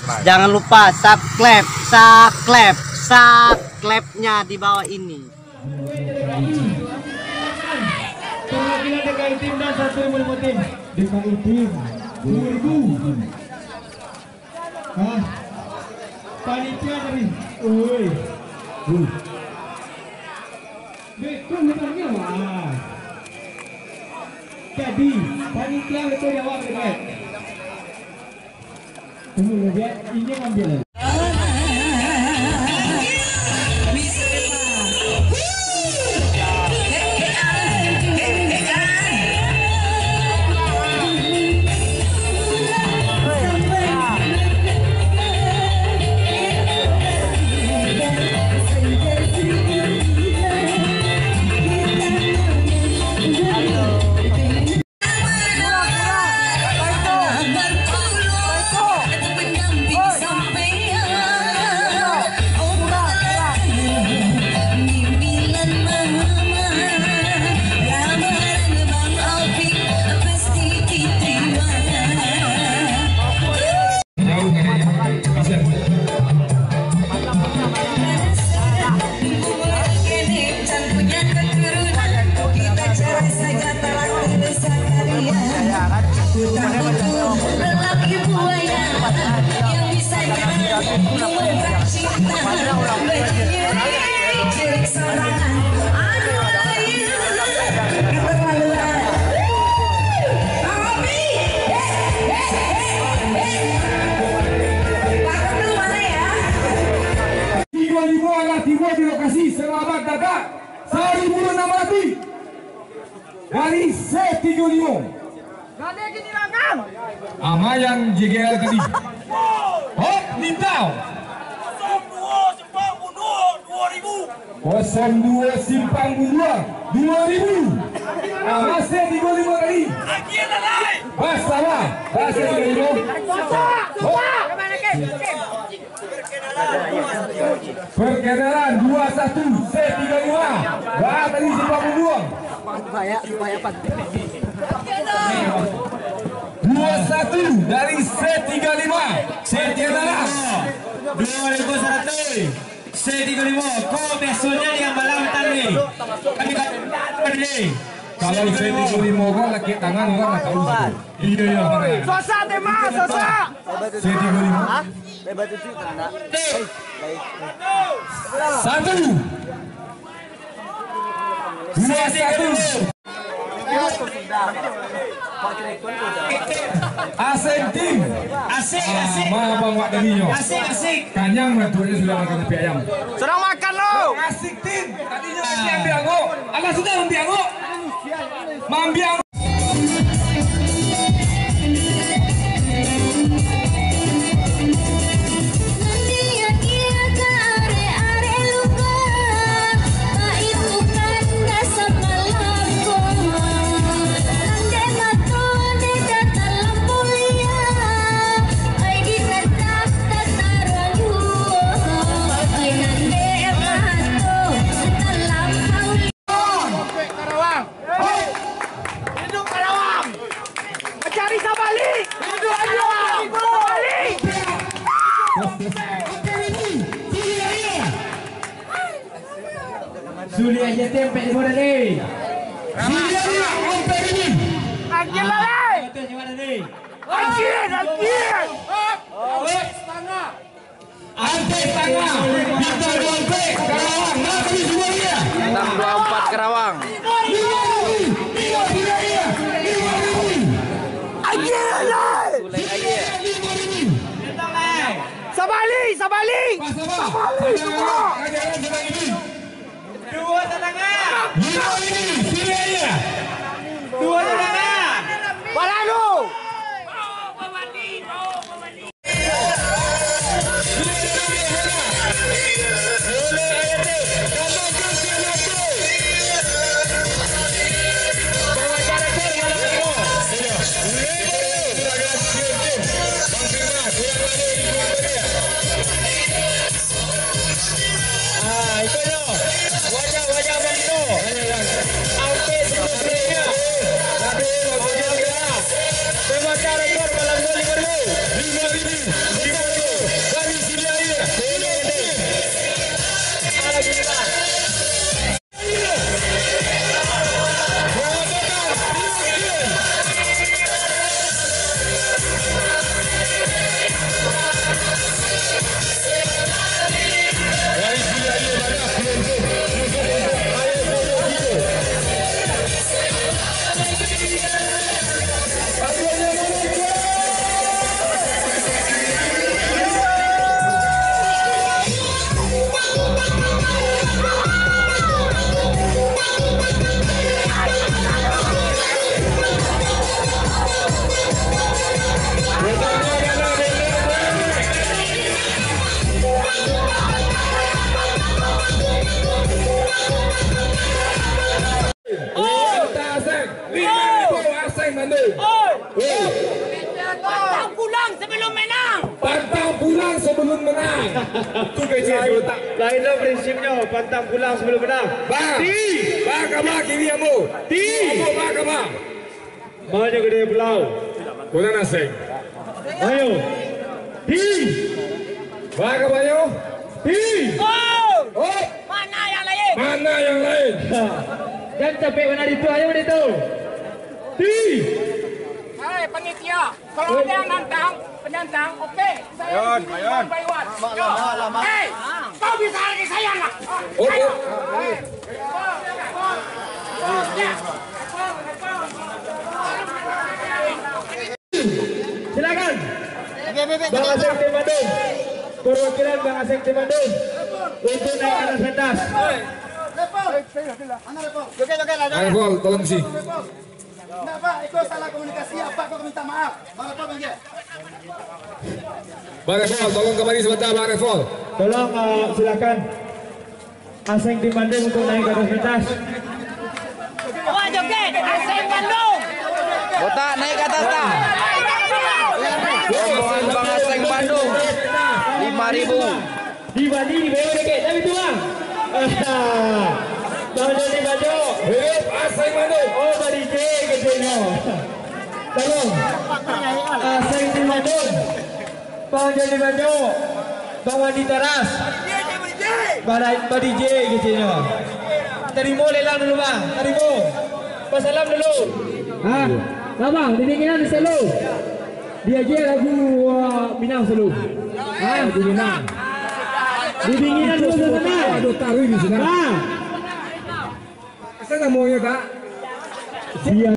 Jangan lupa subscribe-nya di bawah ini. Perwakilan DKI tim dan satu ilmu tim DKI tim 2000. Panitia dari betul betul wah. Jadi panitia betul jawab dekat. Tunggu lihat ini ambil. Di lokasi selamat datang Sari Bulu Nama Lati dari C35 Amayang JGL tadi Hop Nintau 02 Simpang Bunduang 2000 C35 tadi Basawa C35 Perkenalan 21 C35 Wah tadi Simpang Bunduang 21 dari C35 Perkenalan 2100 C35 kau biasanya yang malam tadi kami tadi kalau C35 kan laki tangan orang nggak tahu iya Sosa tema Sosa C35 satu 21 Asik tim asik Bang Wak tadinya asik Kanyang menturnya sudah makan tepi ayam sedang makan lo asik tim tadinya masih ambiango agak sudah ambiango mambiango Suli aja tempe di mana nih? Suli aja tempe ini. Angin lah Angin Ante tangga Bintang 2 Karawang Nanti semuanya Bintang 24 Karawang. Sabali dua tetangga Balado wajah Bang Dino. Sampai sebelum ulun menang. Tu kecil tu tak. Lainlah prinsipnya, pantang pulang sebelum menang. Bang. Bang kama kiri kamu. Kamu bang kama. Maju gede pulau. Kau naseng. Ayo. Bang kama yo. Oh. Mana yang lain? Mana yang lain? Jangan capek mana itu, ayo mana itu. Hei, panitia. Kalau ada yang penantang, oke. Saya one by one. Hei, kau bisa lagi saya lah. Oh. Silakan. Bang Aseng Tim Bandung. Perwakilan Bang Aseng Tim Bandung untuk naik atas pentas. Arifol, tolong sih. Nah, Pak, itu salah komunikasi apa? Kau minta maaf. Bang Arifol, Bang Gia. Bang Arifol, tolong kembali sebentar Bang Arifol. Tolong silakan Aseng Tim Bandung untuk naik ke atas pentas. Wah, joget. Asing Bandung. Botak naik ke atas dah. Rombongan Bang Aseng Bandung 5.000. Di Bali, di bawah deket, tapi tu bang. Baju di baju. Hidup Aseng Bandung. Oh, Bali J kecilnya. Tolong. Aseng Tim Bandung. Bang Joni Baju. Bang Wandi Teras. Bali J kecilnya. Terima lelang dulu bang. Terima. Passalam dulu. Hah? Bang, didinginan di selalu. Dia aja lagu Minang selalu. Hah? Lagu Minang. Didinginan dulu sebentar. Aduh, taruh di sini. Hah? Saya nggak mau ya kak. Dia.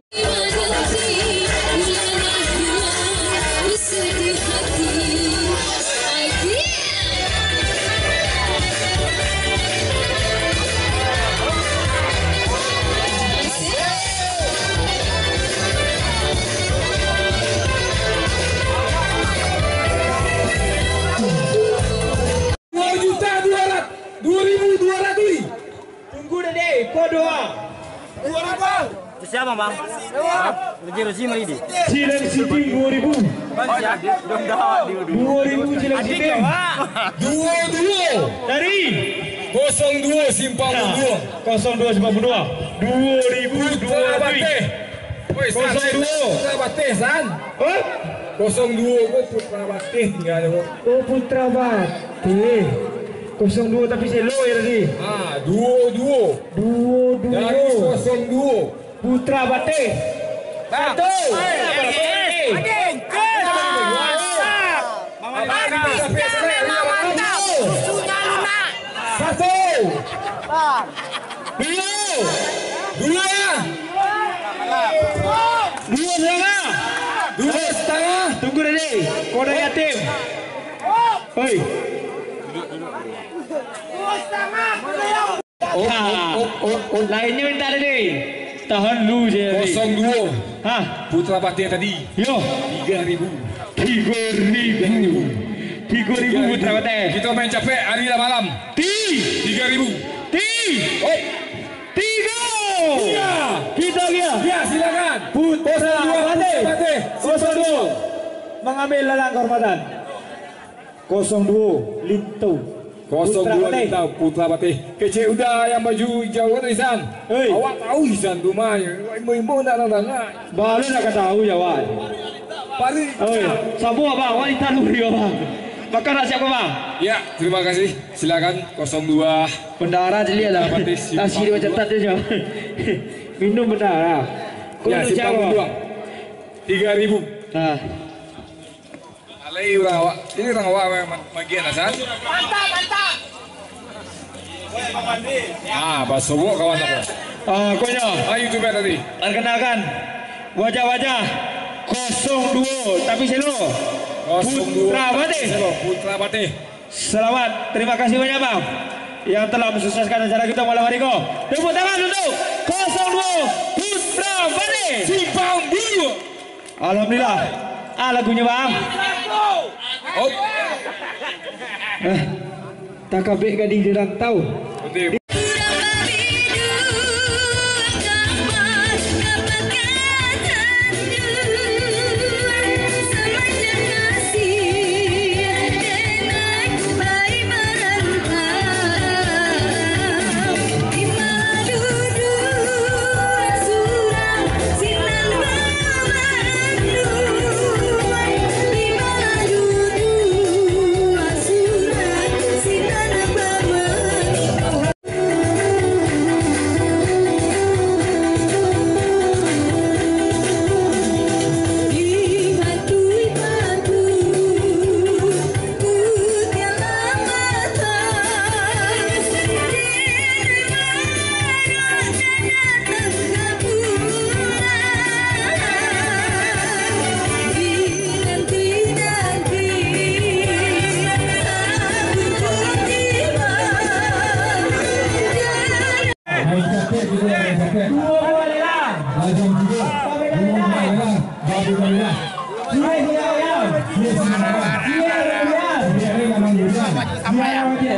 Tunggu deh, kau doa. Siapa bang? Lagi rezim ini. Cileng Siting 2000. 2000 Cileng Siting. Dua. Dari 02 Simpang 02 92. 2020. Woi, 02. Putra Batih, San. Oh, 02 kok Putra Batih tinggal kok. oh Putra Batih. 02 tapi selo ya tadi. Ah, 22. 22. Dari 02. Putra Batih. Satu. Satu. Dua setengah. Tunggu deh. Kode yatim. Hei. Lainnya minta deh. Tahan lu je. 02. Hah? Putra Batih tadi Yo. 3.000. 3.000 Putra Batih. Kita main capek hari dan malam. 3.000. Oh, 3. ya. Kita dia. Ya, silakan. Putra Batih. Batih. 02 mengambil lelang kehormatan. 02 Lintu. 02 kita Putra Batih. Kecil udah yang baju hijau kan Isan. Hei. Awak tahu Isan rumahnya. Ibu-ibu nak nanya. Baru nak tahu jawab. Pari. Oh, sabu abang, wanita nuri abang. Makan nak siapa bang? Ya, terima kasih. Silakan 02. Bendara jelia lah. Nasi dia macam tak je. Minum bendara. Ya, Simpang Buang. 3.000. Nah, Alai orang awak. Ini orang awak memang bagian Hasan. Mantap. Ah, Basowo kawan aku. konya. Ah, YouTuber tadi. Perkenalkan wajah-wajah 02 tapi selo. 02. Putra Batih. Putra Batih. Selamat, terima kasih banyak bang yang telah mensukseskan acara kita malam hari ini. Tepuk tangan untuk 02 Putra Batih. Simpang Buang. Alhamdulillah. Lagunya bang. Oh, Tak kabik gading dirang tahu. betul.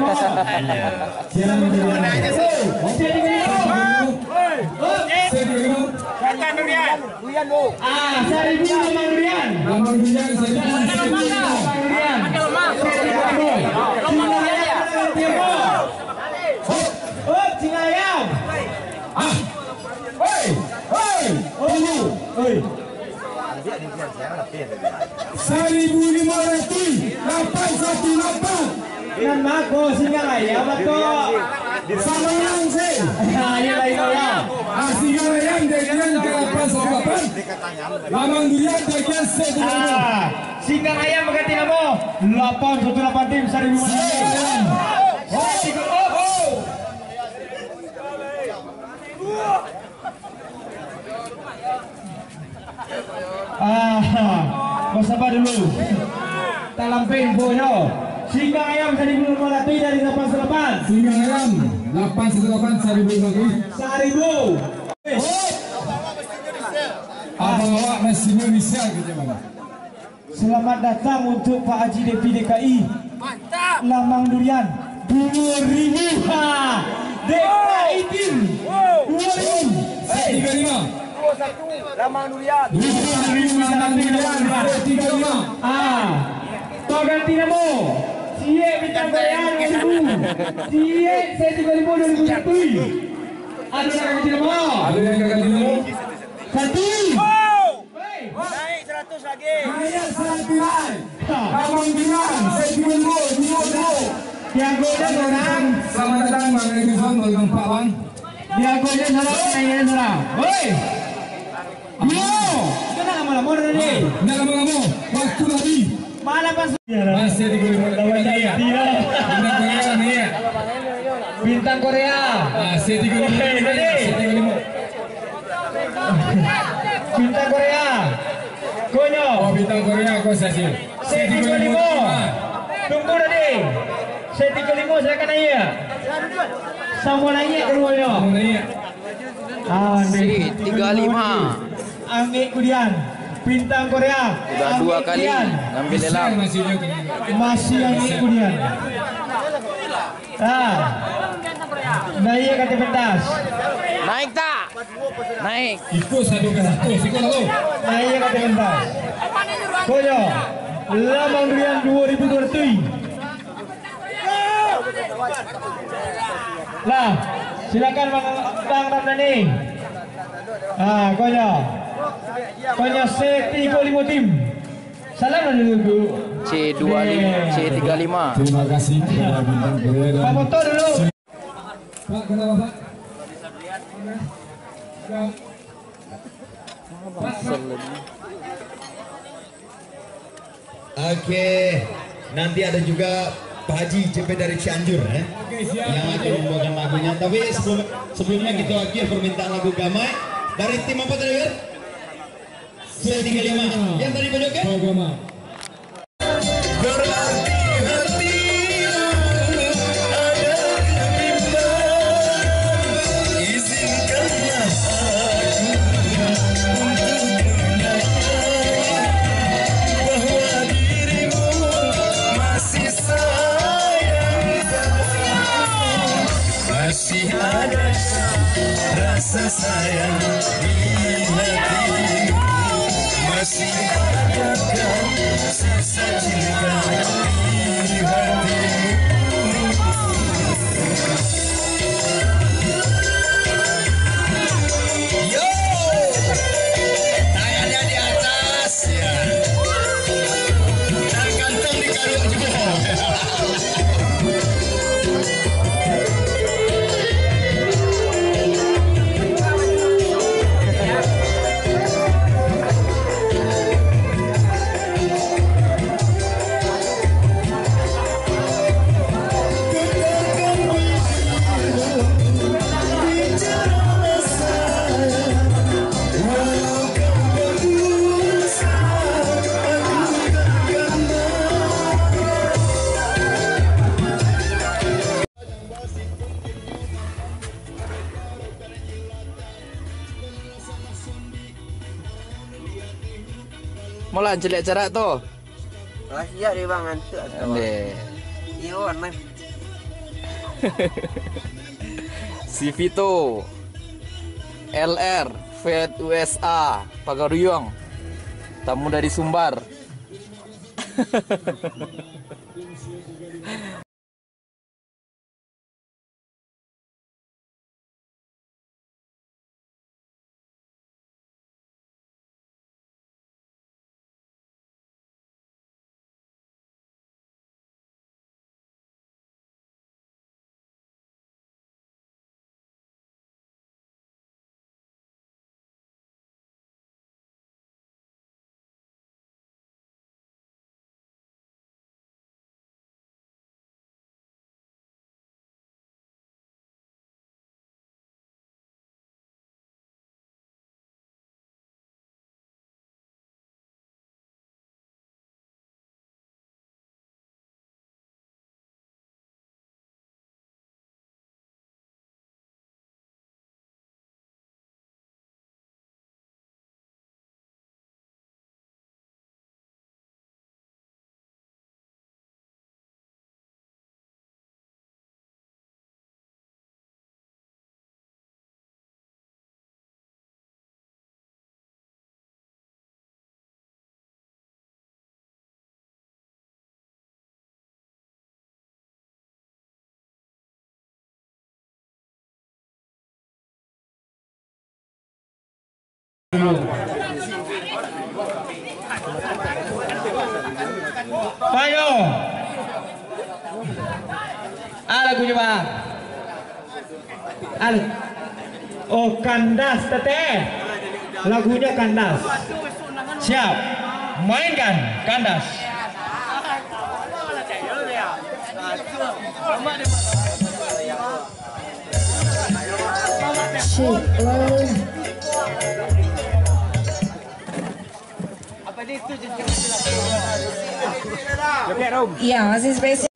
Katakan Durian. Seribu Lamang Durian. Lamang Durian, seribu. Singa ayam. Seribu 818. Dengan mako singa ayam atau Sama yang sih. ayam lain ayam. Singa ayam bagian ke-818. Lamang Durian bagian C25. Singa ayam berganti nama 818 tim Seribu Ayam. Bersabar dulu. Tak lampai infonya. Singa ayam 1.500 dari 88. Singa ayam 818 seribu lagi. 1000. Bawa mesin Indonesia gitu bang. Selamat datang untuk Pak Haji DP DKI. Mantap. Lamang Durian 2000. DKI tim 2000. C35. Lamang Durian. 35. Kau ganti nama. Cie bintang Korea 2000. Cie C35 2001. Ada yang ganti nama. Ada yang gagal dulu. Satu. Naik 100 lagi. Ayah Santirai. Lamang Durian C35 20. Diagonya orang. Selamat datang Bang Edison, welcome Pak Bang. Diagonya orang. Naiknya orang. Woi. Yo. Kenapa lama-lama tadi? Nggak lama-lama, waktu lagi. Malah pas. Masih di lawan dia. Bintang Korea nih ya. Bintang Korea. C35. Bintang Korea. Konyo. Oh bintang Korea kok sih. C35. Tunggu tadi. C35 silakan aja. Sama lagi keduanya. C35. Ambil kemudian. Bintang Korea. Udah 2 kali ngambil lelang. Masih ambil kemudian. Naik kata pentas. Naik tak? Naik. Ikut satu ke satu, sikut lalu. Naik kata pentas. Koyo. Lamang Durian 2200. Lah, silakan Bang Ramdhani. Koyo. Koyo C35 tim. Salam dulu. C35. Terima kasih kepada bintang Korea Pak dan foto dulu. Pak kenapa Pak? Oke, nanti ada juga Pak Haji JP dari Cianjur ya, yang akan membawakan lagunya. Tapi sebelumnya kita akhir permintaan lagu Gamai dari tim apa tadi kan? C35 yang tadi bawakan. Programa. Masih ada rasa sayang di hatiku, masih ada sisa cinta di hatiku. Yo, tangannya di atas ya, dan kantong digaruk juga. Mola jelek jarak tu. Siap dia bang ngantuk. Ande. Iya warna. Si Vito, LR, Fed USA, Pagaruyong, tamu dari Sumbar. Payo. Lagunya bang. Oh kandas teteh. Lagunya kandas. Siap. Mainkan kandas. Iya, masih spesial.